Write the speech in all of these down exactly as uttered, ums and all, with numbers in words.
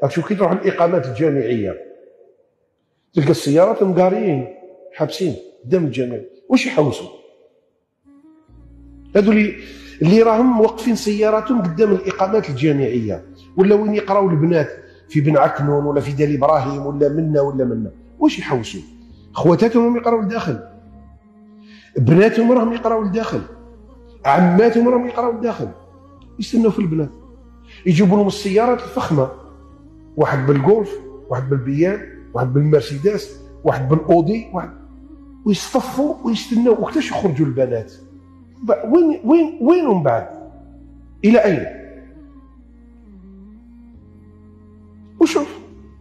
شوف كي تروح الاقامات الجامعيه تلقى السيارات مقاريين حابسين قدام الجامع، واش يحوسوا؟ هذو اللي اللي راهم موقفين سياراتهم قدام الاقامات الجامعيه، ولا وين يقراو البنات في بن عكنون ولا في دار ابراهيم ولا منا ولا منا، واش يحوسوا؟ خواتاتهم يقراو لداخل، بناتهم راهم يقراو لداخل، عماتهم راهم يقراو لداخل، يستناو في البنات، يجيبوا لهم السيارات الفخمه، واحد بالجولف، واحد بالبيان، واحد بالمرسيدس، واحد بالاودي، واحد، ويصطفوا ويستناو وقتاش يخرجوا البنات. وين وين وينهم بعد؟ الى اين؟ وشوف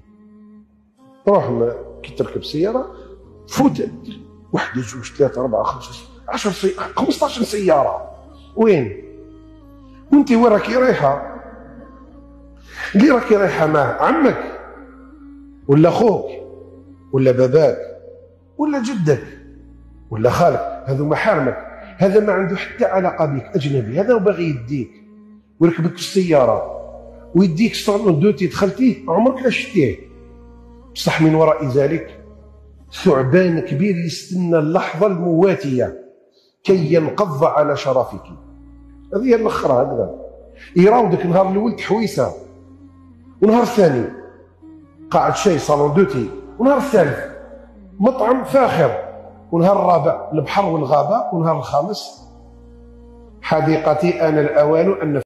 روح كي تركب سياره فوت واحده جوج ثلاثه اربعه خمسه عشر سيارة خمسطاش سياره، وين؟ وانت وين راكي رايحه؟ اللي راكي رايحه مع عمك ولا خوك ولا باباك ولا جدك ولا خالك، هذو محارمك، هذا ما عنده حتى علاقه بك، اجنبي، هذا باغي يديك ويركبك في السياره ويديك صالون دوتي دخلتيه عمرك لا شفتيه، بصح من وراء ذلك ثعبان كبير يستنى اللحظه المواتيه كي ينقض على شرفك. هذه هي الاخرى، هكذا يراودك نهار الاول تحويسه، ونهار الثاني قاعد شاي صالون دوتي، ونهار الثالث مطعم فاخر، ونهار الرابع البحر والغابه، ونهار الخامس حديقتي انا الاوان ان